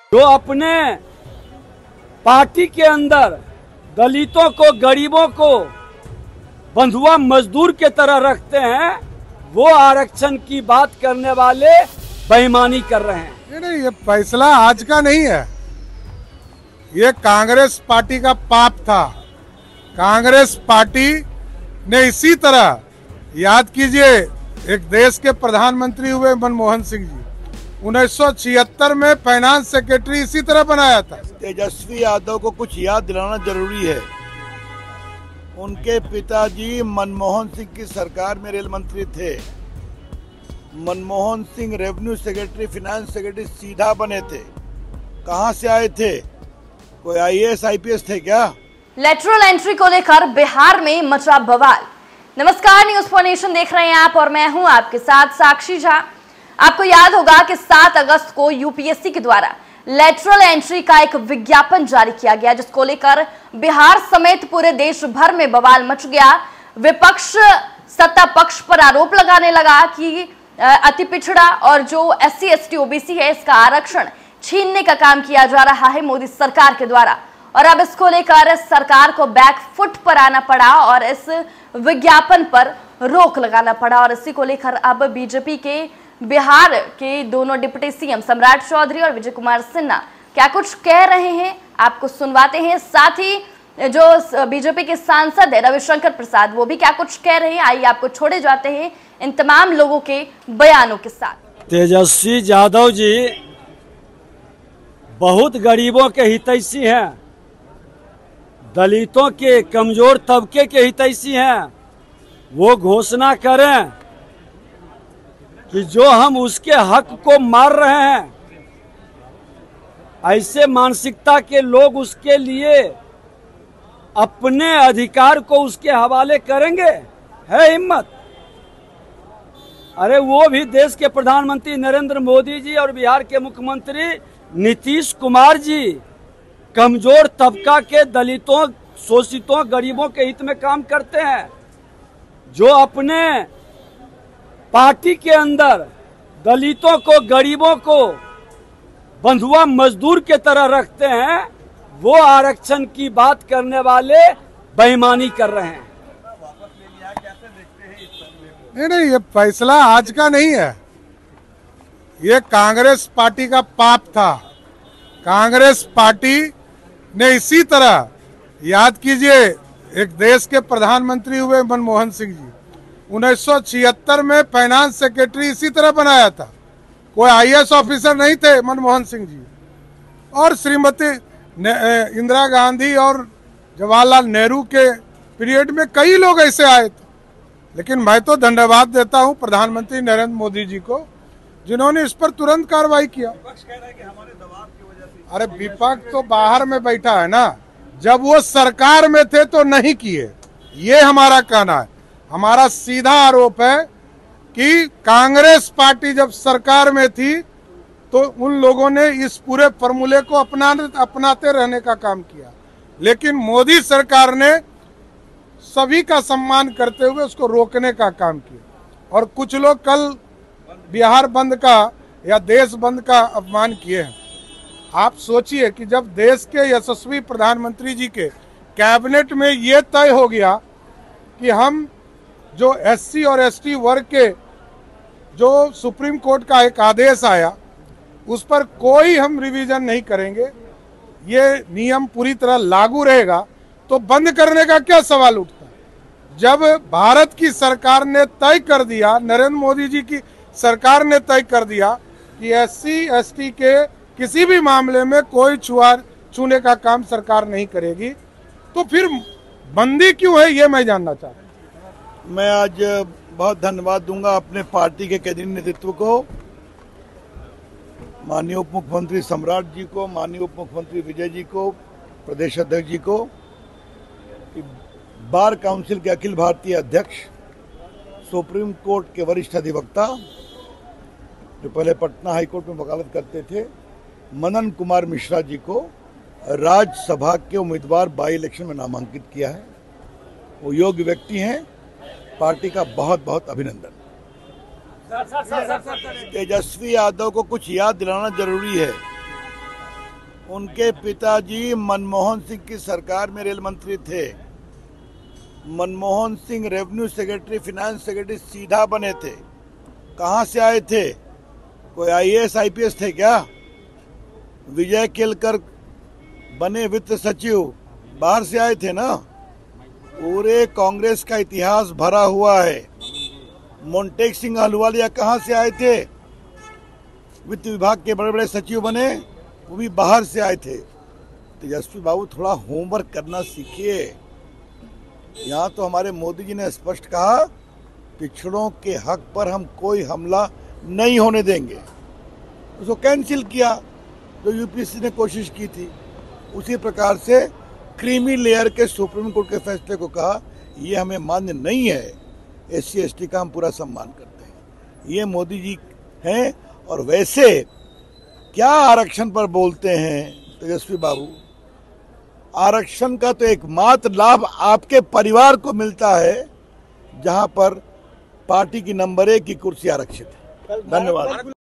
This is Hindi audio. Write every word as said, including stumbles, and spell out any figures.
जो अपने पार्टी के अंदर दलितों को, गरीबों को बंधुआ मजदूर के तरह रखते हैं, वो आरक्षण की बात करने वाले बेईमानी कर रहे हैं। नहीं नहीं, ये फैसला आज का नहीं है, ये कांग्रेस पार्टी का पाप था। कांग्रेस पार्टी ने इसी तरह, याद कीजिए, एक देश के प्रधानमंत्री हुए मनमोहन सिंह जी, उन्नीस सौ छिहत्तर में फाइनेंस सेक्रेटरी इसी तरह बनाया था। तेजस्वी यादव को कुछ याद दिलाना जरूरी है। उनके पिताजी मनमोहन सिंह की सरकार में रेल मंत्री थे। Manmohan Singh revenue secretary, finance secretary सीधा बने थे। कहां से आए थे? कोई I A S I P S थे क्या? लेटरल एंट्री को लेकर बिहार में मचा बवाल। नमस्कार, न्यूज फॉर नेशन देख रहे हैं आप और मैं हूं आपके साथ साक्षी झा। आपको याद होगा कि सात अगस्त को यू पी एस सी के द्वारा लेटरल एंट्री का एक विज्ञापन जारी किया गया, जिसको लेकर बिहार समेत पूरे देश भर में बवाल मच गया। विपक्ष सत्ता पक्ष पर आरोप लगाने लगा कि अति पिछड़ा और जो S C S T O B C है, इसका आरक्षण छीनने का काम किया जा रहा है मोदी सरकार के द्वारा। और अब इसको लेकर सरकार को बैक फुट पर आना पड़ा और इस विज्ञापन पर रोक लगाना पड़ा। और इसी को लेकर अब बीजेपी के बिहार के दोनों डिप्टी सी एम सम्राट चौधरी और विजय कुमार सिन्हा क्या कुछ कह रहे हैं, आपको सुनवाते हैं। साथ ही जो बीजेपी के सांसद है रविशंकर प्रसाद, वो भी क्या कुछ कह रहे हैं, आइए आपको छोड़े जाते हैं इन तमाम लोगों के बयानों के साथ। तेजस्वी यादव जी बहुत गरीबों के हितैषी हैं, दलितों के, कमजोर तबके के हितैषी हैं। वो घोषणा करें कि जो हम उसके हक को मार रहे हैं, ऐसे मानसिकता के लोग उसके लिए अपने अधिकार को उसके हवाले करेंगे? है हिम्मत? अरे वो भी देश के प्रधानमंत्री नरेंद्र मोदी जी और बिहार के मुख्यमंत्री नीतीश कुमार जी कमजोर तबका के, दलितों, शोषितों, गरीबों के हित में काम करते हैं। जो अपने पार्टी के अंदर दलितों को, गरीबों को बंधुआ मजदूर के तरह रखते हैं, वो आरक्षण की बात करने वाले बेईमानी कर रहे हैं। नहीं नहीं, ये फैसला आज का नहीं है, ये कांग्रेस पार्टी का पाप था। कांग्रेस पार्टी ने इसी तरह, याद कीजिए, एक देश के प्रधानमंत्री हुए मनमोहन सिंह जी, उन्नीस सौ छिहत्तर में फाइनेंस सेक्रेटरी इसी तरह बनाया था। कोई आई ए एस ऑफिसर नहीं थे मनमोहन सिंह जी। और श्रीमती इंदिरा गांधी और जवाहरलाल नेहरू के पीरियड में कई लोग ऐसे आए थे। लेकिन मैं तो धन्यवाद देता हूं प्रधानमंत्री नरेंद्र मोदी जी को, जिन्होंने इस पर तुरंत कार्रवाई किया। अरे विपक्ष तो बाहर में बैठा है ना, जब वो सरकार में थे तो नहीं किए, ये हमारा कहना है। हमारा सीधा आरोप है कि कांग्रेस पार्टी जब सरकार में थी तो उन लोगों ने इस पूरे फॉर्मूले को अपनाने अपनाते रहने का काम किया। लेकिन मोदी सरकार ने सभी का सम्मान करते हुए उसको रोकने का काम किया। और कुछ लोग कल बिहार बंद का या देश बंद का अपमान किए हैं। आप सोचिए कि जब देश के यशस्वी प्रधानमंत्री जी के कैबिनेट में ये तय हो गया कि हम जो एस सी और एस टी वर्ग के जो सुप्रीम कोर्ट का एक आदेश आया, उस पर कोई हम रिवीजन नहीं करेंगे, ये नियम पूरी तरह लागू रहेगा, तो बंद करने का क्या सवाल उठता है? जब भारत की सरकार ने तय कर दिया, नरेंद्र मोदी जी की सरकार ने तय कर दिया कि एस सी एस टी के किसी भी मामले में कोई छुआ छूने का काम सरकार नहीं करेगी, तो फिर बंदी क्यों है, ये मैं जानना चाहता हूँ। मैं आज बहुत धन्यवाद दूंगा अपने पार्टी के केंद्रीय नेतृत्व को, माननीय उप मुख्यमंत्री सम्राट जी को, माननीय उप मुख्यमंत्री विजय जी को, प्रदेश अध्यक्ष जी को, बार काउंसिल के अखिल भारतीय अध्यक्ष, सुप्रीम कोर्ट के वरिष्ठ अधिवक्ता जो पहले पटना हाईकोर्ट में वकालत करते थे, मनन कुमार मिश्रा जी को राज्यसभा के उम्मीदवार बाई इलेक्शन में नामांकित किया है। वो योग्य व्यक्ति हैं, पार्टी का बहुत बहुत अभिनंदन। तेजस्वी यादव को कुछ याद दिलाना जरूरी है। उनके पिताजी मनमोहन सिंह की सरकार में रेल मंत्री थे। Manmohan Singh revenue secretary, finance secretary सीधा बने थे। कहाँ से आए थे? कोई आईएएस आईपीएस थे क्या? विजय केलकर बने वित्त सचिव, बाहर से आए थे ना। पूरे कांग्रेस का इतिहास भरा हुआ है। मोंटेक सिंह अहलुवालिया कहाँ से आए थे? वित्त विभाग के बड़े बड़े सचिव बने, वो भी बाहर से आए थे। तेजस्वी बाबू थोड़ा होमवर्क करना सीखिए। यहाँ तो हमारे मोदी जी ने स्पष्ट कहा, पिछड़ों के हक पर हम कोई हमला नहीं होने देंगे। उसको कैंसिल किया जो यूपीएससी ने कोशिश की थी। उसी प्रकार से क्रीमी लेयर के सुप्रीम कोर्ट के फैसले को कहा, ये हमें मान्य नहीं है। एस सी एस टी का हम पूरा सम्मान करते हैं। ये मोदी जी हैं। और वैसे क्या आरक्षण पर बोलते हैं तेजस्वी बाबू? आरक्षण का तो एकमात्र लाभ आपके परिवार को मिलता है, जहां पर पार्टी की नंबर एक की कुर्सी आरक्षित है। धन्यवाद।